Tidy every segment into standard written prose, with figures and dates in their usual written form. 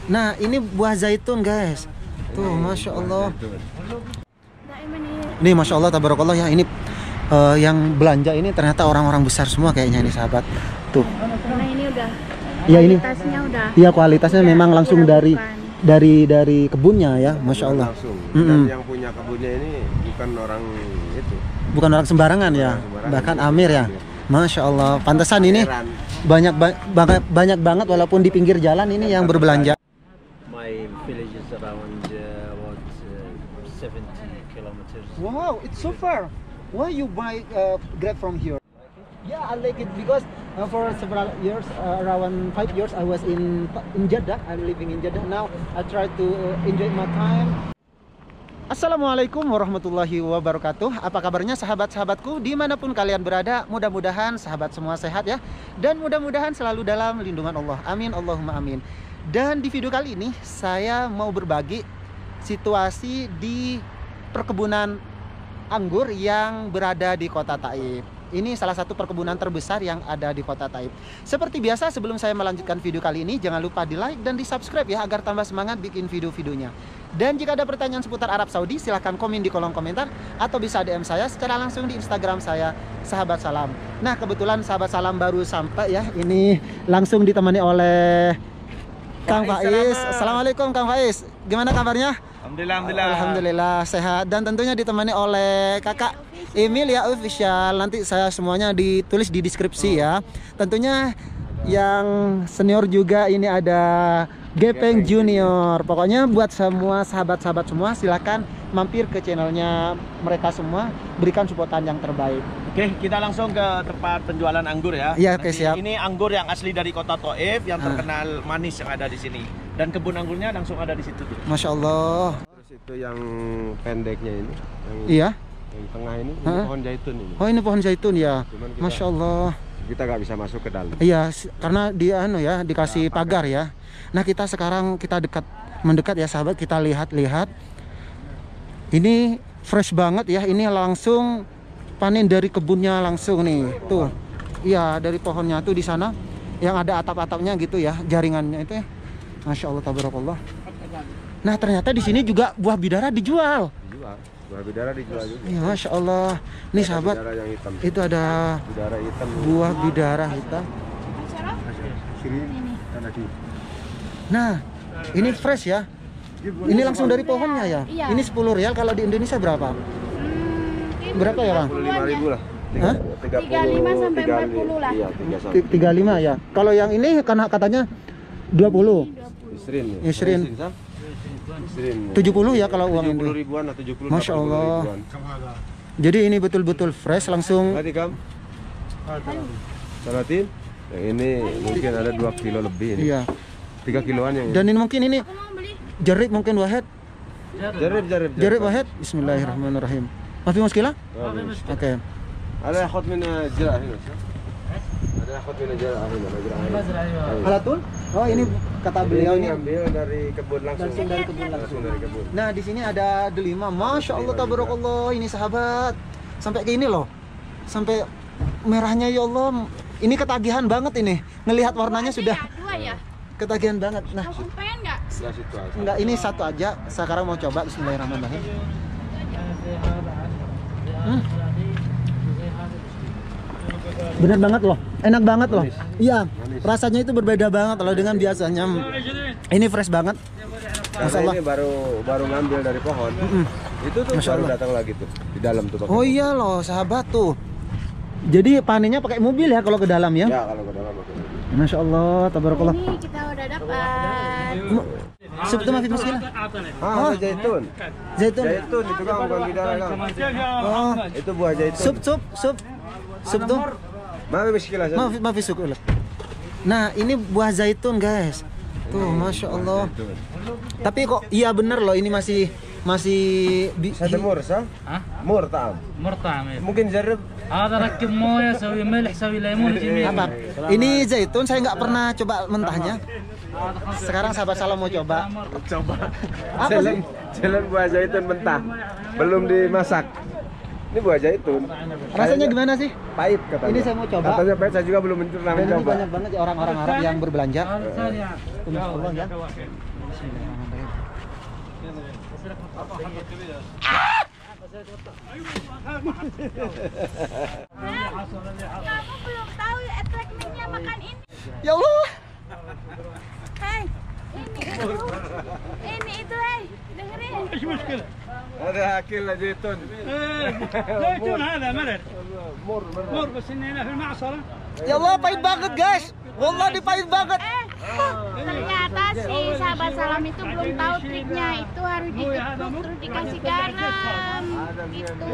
Nah, ini buah zaitun, guys. Tuh, Masya Allah. Nih, Masya Allah, tabarakallah ya. Ini yang belanja ini ternyata orang-orang besar semua kayaknya ini, sahabat. Tuh. Karena ini udah Ya, ini kualitasnya udah. iya, kualitasnya Ya, memang langsung dari diragukan. kebunnya ya, Masya Allah. Langsung. Dan yang punya kebunnya ini bukan orang itu. Bukan orang sembarangan ya, Sembarangan. bahkan Amir ya. Masya Allah, pantesan ini Heran. banyak banget walaupun di pinggir jalan ini yang berbelanja. My village is around about 70 kilometers. Wow, it's so far. Why you buy Grab from here? Yeah, I like it because for several years, around 5 years, I was in Jeddah. I'm living in Jeddah now. I try to enjoy my time. Assalamualaikum warahmatullahi wabarakatuh. Apa kabarnya sahabat-sahabatku dimanapun kalian berada? Mudah-mudahan sahabat semua sehat ya. Dan mudah-mudahan selalu dalam lindungan Allah. Amin, Allahumma amin. Dan di video kali ini saya mau berbagi situasi di perkebunan anggur yang berada di kota Taif. Ini salah satu perkebunan terbesar yang ada di kota Taif. Seperti biasa, sebelum saya melanjutkan video kali ini, jangan lupa di like dan di subscribe ya, agar tambah semangat bikin video-videonya. Dan jika ada pertanyaan seputar Arab Saudi, silahkan komen di kolom komentar atau bisa DM saya secara langsung di Instagram saya, Sahabat Salam. Nah, kebetulan Sahabat Salam baru sampai ya. Ini langsung ditemani oleh Kang Faiz. Assalamualaikum Kang Faiz. Gimana kabarnya? Alhamdulillah sehat. Dan tentunya ditemani oleh Kakak Emil ya, official. Nanti saya semuanya ditulis di deskripsi ya. Tentunya yang senior juga ini ada Gepeng Junior. Pokoknya buat semua sahabat-sahabat semua silakan mampir ke channelnya mereka semua, berikan supportan yang terbaik. Oke, kita langsung ke tempat penjualan anggur ya. Iya, oke, siap. Ini anggur yang asli dari kota Taif yang terkenal manis yang ada di sini. Dan kebun anggurnya langsung ada di situ tuh. Masya Allah. Terus itu yang pendeknya ini, yang, Iya. yang tengah ini pohon zaitun ini. Oh, ini pohon zaitun ya. Cuman kita- Masya Allah. Kita nggak bisa masuk ke dalam. Iya, karena dia dikasih pagar ya. Nah, kita sekarang mendekat ya sahabat, kita lihat-lihat. Ini fresh banget ya. Ini langsung panen dari kebunnya langsung nih. Tuh. Iya, dari pohonnya tuh di sana yang ada atap-atapnya gitu ya, jaringannya itu ya. Masya Allah, tabarakallah. Nah, ternyata di sini juga buah bidara dijual. Dijual. Buah bidara dijual juga. Ya, Masya Allah. Nih sahabat, Bidara yang hitam. itu ada Bidara hitam. buah bidara hitam. Sini ada di. Nah, ini fresh ya. Ini langsung dari pohonnya ya. Iya. Ini 10 rial, kalau di Indonesia berapa? Berapa ya, Bang? 35.000 lah. Hah? 35 sampai 40 lah. Iya, 3 35 ya. Kalau yang ini karena katanya 20. Isrin. Ya. Isrin. Sam? Isrin. 70 ya kalau uang 70 ini. ribuan atau 70 Masya 80 Allah. ribuan. Jadi ini betul-betul fresh langsung. Tadi Kam? Salatin? Yang ini mungkin ada 2 kilo lebih ini. Iya. 3 kiloan yang ini. Dan ini mungkin ini jeruk mungkin Wahid. Jeruk Wahid. Bismillahirrahmanirrahim. Mafi muskilah? Oke. Ada khot min jira hina. Ada khot min jira hina. Halatul? Oh, ini kata beliau ini ambil dari kebun langsung. langsung dari kebun langsung. dari kebun. Nah, di sini ada delima. Masya Allah, tabarakallah. Ini sahabat. Sampai kayak ini loh. Sampai merahnya ya Allah. Ini ketagihan banget ini. Ngelihat warnanya sudah Dua ya? ketagihan banget. Nah, Langsung pengen nggak? Sebelah situ aja. enggak, ini satu aja. Sekarang mau coba. Bismillahirrahmanirrahim. Bener banget loh. Enak banget loh. Iya. Rasanya itu berbeda banget loh dengan biasanya. Ini fresh banget. Karena Masya Allah. ini baru ngambil dari pohon. Itu tuh Masya baru Allah. datang lagi tuh di dalam tuh. pakai Oh mobil. iya loh, sahabat tuh. Jadi panennya pakai mobil ya kalau ke dalam ya. Ya kalau ke dalam pakai mobil. Masya Allah, tabarakallah. Ini kita udah dapat. Sup itu mafi muskilah. Ada zaitun. Zaitun. Zaitun itu kan bukan bidara kan. Oh, Itu buah zaitun. sup tuh. Mana muskilah? Mafi sup ulat. Nah, ini buah zaitun, guys. Tuh, Masya Allah. Tapi kok iya bener loh, ini masih Ada mur sah? Mur taam. مرطعم Mungkin jarib. هذا ركب مويه سوي ملح سوي ليمون جميل apa? Ini zaitun saya nggak pernah coba mentahnya. Sekarang sahabat salam mau coba. Apa sih? Jalan buah zaitun mentah. Belum dimasak. Ini buah zaitun. Rasanya gimana sih? Pahit katanya. Ini saya mau coba. Katanya pahit, saya juga belum pernah Dan ini mencoba. banyak banget ya orang-orang Arab yang berbelanja. هذا ثاني Masya Allah ya. Kamu belum tahu ya atrakmennya makan ini. Ya Allah. Hai, ini itu, hai, dengerin. هذا اكل زيتون زيتون هذا مرر مر بس اني هنا في المعصره. Ya Allah, pahit banget guys. Wallahi pahit banget. Ternyata si sahabat salam itu belum tahu triknya. Itu harus ditukuk terus dikasih garam. Gitu.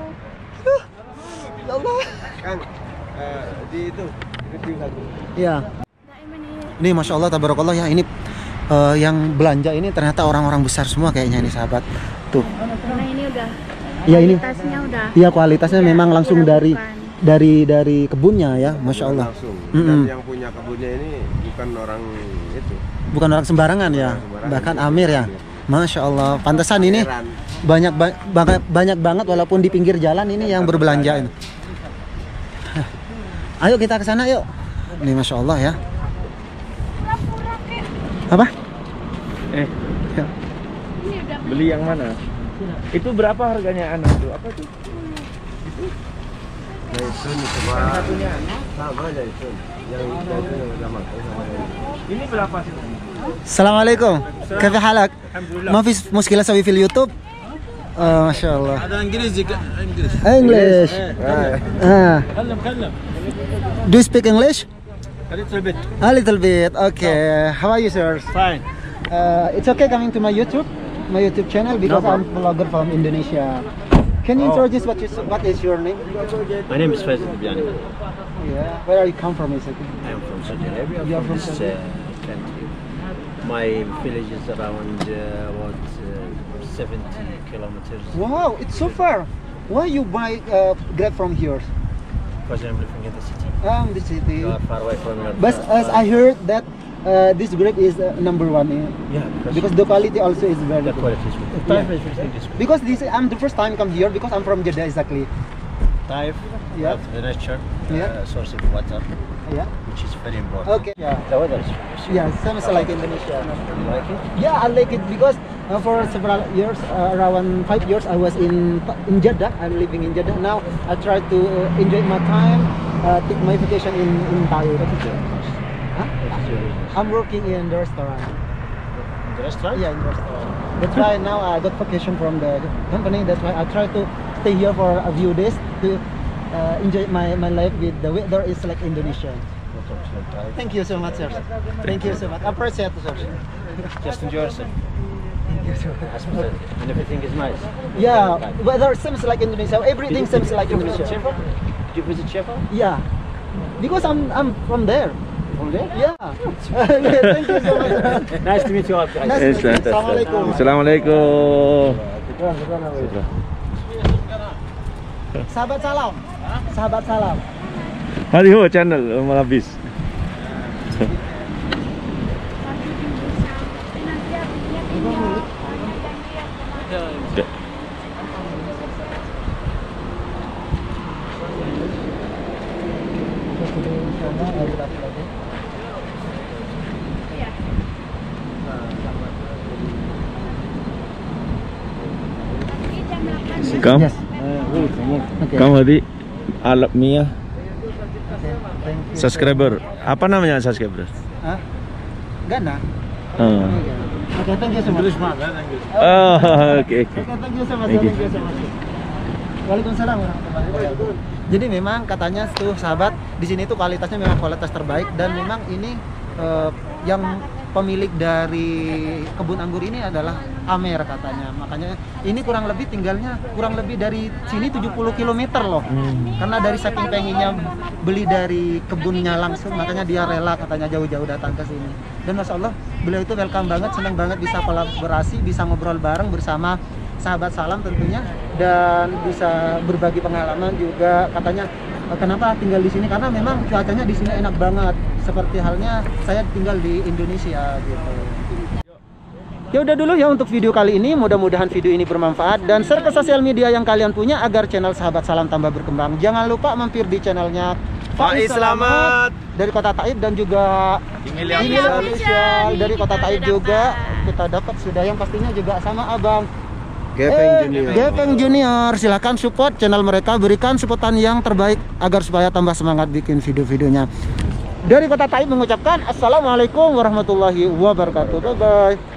Ya Allah. Kang, di itu satu. Ya. Ini masya Allah tabarakallah ya, ini yang belanja ini ternyata orang-orang besar semua kayaknya ini sahabat. Tuh. Karena ini udah Iya ini. kualitasnya udah. Iya kualitasnya udah memang langsung diragukan. dari kebunnya ya, masya Allah. Langsung. Mm-mm. Dan yang punya kebunnya ini bukan orang itu. Bukan orang sembarangan ya, Sembarangan. bahkan Amir ya. Masya Allah, pantesan ini Heran. banyak banget walaupun di pinggir jalan ini yang berbelanja ini. Ayo kita ke sana yuk. Ini masya Allah ya. Apa? Eh, Ya. Ini udah beli yang mana? Itu berapa harganya anak tuh? Apa tuh? Zaitun sama Satunya. sama zaitun. Yang zaitun yang udah matang sama yang Ini berapa sih? Assalamualaikum. كيف حالك؟ ما في مشكلة أسوي في اليوتيوب؟ ما شاء الله. Ada Inggris juga. Inggris. English. كلم Do you speak English? A little bit. A little bit. Okay. How are you, sir? Fine. It's okay coming to my YouTube channel because No I'm vlogger from Indonesia. Can you introduce what is your name? My name is Faisal Biani. Yeah. Where are you come from, exactly? I am from Saudi Arabia, You are from from this Saudi? country. My village is around 70 kilometers. Wow, it's so far. Why you buy Grab from here? Because I'm living in the city. The city. You are far away from your. But as I heard that this Grab is number one. yeah, Because the quality also is very the good. quality is good. Yeah. Taif is everything is good. Because I'm the first time come here because I'm from Jeddah exactly. Taif, Yeah. have the nature, Yeah. source of water, Yeah. which is very important. Okay. Yeah. The weather is very Yeah. Same as like Indonesia. You like it? Yeah, I like it because for several years, around 5 years, I was in Jeddah. I'm living in Jeddah now. I try to enjoy my time, take my vacation in Taif. What is your business? Huh? What is your business? I'm working in the restaurant. In the restaurant? Yeah, in the restaurant. That's why now I got vacation from the company. That's why I try to stay here for a few days to enjoy my life with the weather is like Indonesia. What is your Taif? Thank you so much, sir. Thank you so much. I appreciate it, sir. Just enjoy yourself. And everything is nice. Yeah, Okay. weather seems like Indonesia. Everything seems like Did you visit Indonesia. Sheffield? Did you visit Sheffield? Yeah, because I'm from there. From there? Yeah. Thank you so much. Nice to meet you all guys. Nice to meet you. Assalamualaikum. Assalamualaikum. Sahabat salam. Sahabat salam. Hadi ho channel Malabis. Kam? Yes. Okay. Kam Hadi Alap Mia Okay. Thank you. subscriber. Apa namanya subscriber? Hah? Gana. Oh. Okay, thank you so much. Oh, oke. Okay, thank you so much. Thank you. Thank you so much. Waalaikumsalam warahmatullahi wabarakatuh. Jadi memang katanya tuh sahabat di sini tuh kualitasnya memang kualitas terbaik dan memang ini yang pemilik dari kebun anggur ini adalah Amer katanya. Makanya ini kurang lebih tinggalnya kurang lebih dari sini 70 km loh. Karena dari saking pengennya beli dari kebunnya langsung, makanya dia rela katanya jauh-jauh datang ke sini. Dan Masya Allah, beliau itu welcome banget, senang banget bisa kolaborasi, bisa ngobrol bareng bersama sahabat salam tentunya, dan bisa berbagi pengalaman juga. Katanya kenapa tinggal di sini, karena memang cuacanya di sini enak banget, seperti halnya saya tinggal di Indonesia gitu. Ya udah dulu ya untuk video kali ini, mudah-mudahan video ini bermanfaat dan share ke sosial media yang kalian punya agar channel Sahabat Salam tambah berkembang. Jangan lupa mampir di channelnya Faiz Selamat dari Kota Taib dan juga Emilia Emilia Official dari Kita Kota udah Taib dapat. juga kita dapat sudah yang pastinya juga sama Abang Gepeng Junior. Gepeng Junior. Silahkan support channel mereka, berikan supportan yang terbaik agar supaya tambah semangat bikin video-videonya. Dari Kota Taib mengucapkan Assalamualaikum warahmatullahi wabarakatuh. Bye bye.